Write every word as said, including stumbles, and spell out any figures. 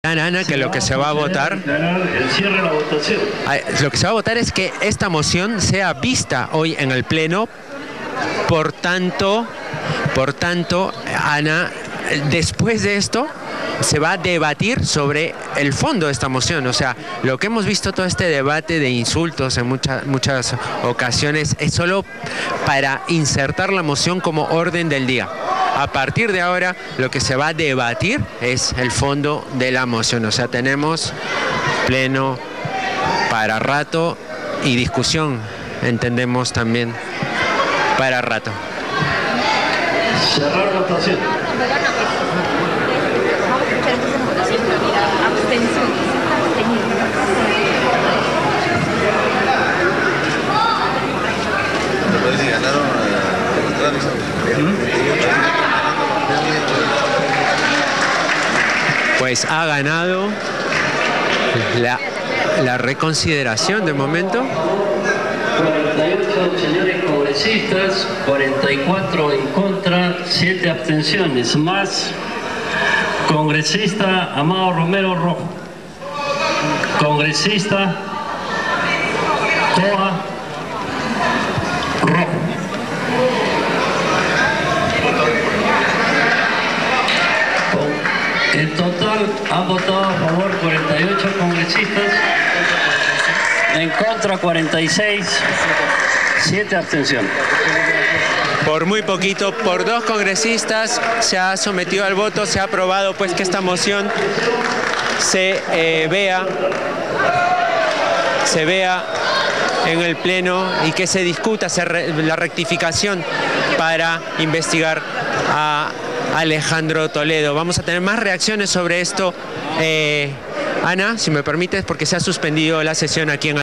Ana, que lo que se va a votar, lo que se va a votar es que esta moción sea vista hoy en el Pleno. Por tanto, por tanto, Ana, después de esto se va a debatir sobre el fondo de esta moción. O sea, lo que hemos visto, todo este debate de insultos en muchas, muchas ocasiones, es solo para insertar la moción como orden del día. A partir de ahora, lo que se va a debatir es el fondo de la moción. O sea, tenemos pleno para rato y discusión, entendemos también, para rato. Cerrar votación. Pues ha ganado la, la reconsideración de momento. cuarenta y ocho señores congresistas, cuarenta y cuatro en contra, siete abstenciones, más congresista Amado Romero Rojo, congresista Toa Rojo. En total han votado a favor cuarenta y ocho congresistas, en contra cuarenta y seis, siete abstenciones. Por muy poquito, por dos congresistas se ha sometido al voto, se ha aprobado pues que esta moción se eh, vea, se vea en el Pleno y que se discuta se re, la rectificación para investigar a Alejandro Toledo. Vamos a tener más reacciones sobre esto, eh, Ana, si me permites, porque se ha suspendido la sesión aquí en